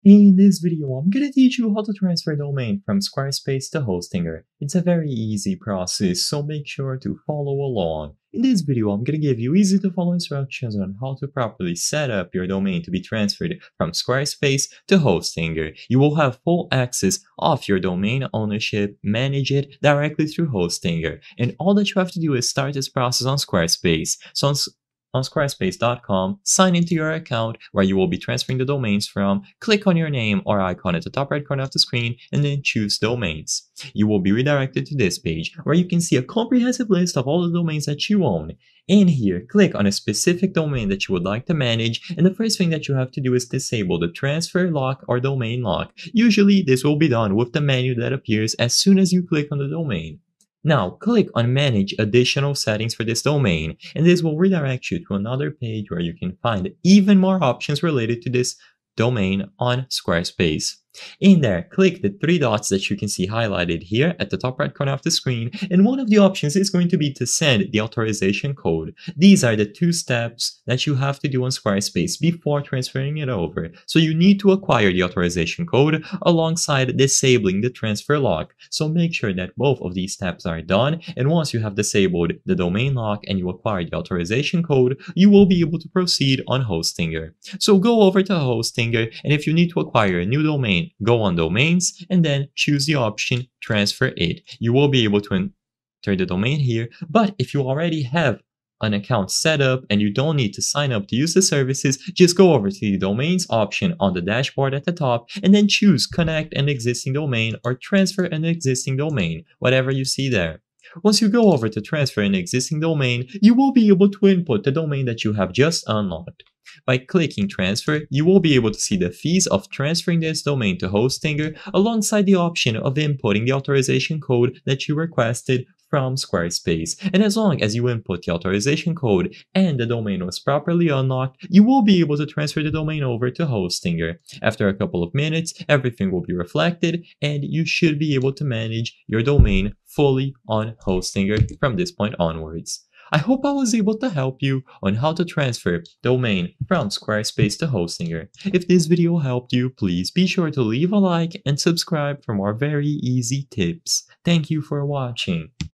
In this video, I'm gonna teach you how to transfer a domain from Squarespace to Hostinger. It's a very easy process, so make sure to follow along. In this video, I'm gonna give you easy to follow instructions on how to properly set up your domain to be transferred from Squarespace to Hostinger. You will have full access of your domain ownership, manage it directly through Hostinger, and all that you have to do is start this process on Squarespace. So on squarespace.com, sign into your account where you will be transferring the domains from, click on your name or icon at the top right corner of the screen, and then choose domains. You will be redirected to this page where you can see a comprehensive list of all the domains that you own. In here, click on a specific domain that you would like to manage, and the first thing that you have to do is disable the transfer lock or domain lock. Usually, this will be done with the menu that appears as soon as you click on the domain. Now, click on Manage Additional Settings for this domain, and this will redirect you to another page where you can find even more options related to this domain on Squarespace. In there, click the three dots that you can see highlighted here at the top right corner of the screen, and one of the options is going to be to send the authorization code. These are the two steps that you have to do on Squarespace before transferring it over. So you need to acquire the authorization code alongside disabling the transfer lock. So make sure that both of these steps are done, and once you have disabled the domain lock and you acquire the authorization code, you will be able to proceed on Hostinger. So go over to Hostinger, and if you need to acquire a new domain, go on Domains and then choose the option Transfer It. You will be able to enter the domain here, but if you already have an account set up and you don't need to sign up to use the services, just go over to the Domains option on the dashboard at the top and then choose Connect an existing domain or Transfer an existing domain, whatever you see there. Once you go over to transfer an existing domain, you will be able to input the domain that you have just unlocked. By clicking Transfer, you will be able to see the fees of transferring this domain to Hostinger alongside the option of inputting the authorization code that you requested from Squarespace. And as long as you input the authorization code and the domain was properly unlocked, you will be able to transfer the domain over to Hostinger. After a couple of minutes, everything will be reflected and you should be able to manage your domain fully on Hostinger from this point onwards. I hope I was able to help you on how to transfer domain from Squarespace to Hostinger. If this video helped you, please be sure to leave a like and subscribe for more very easy tips. Thank you for watching.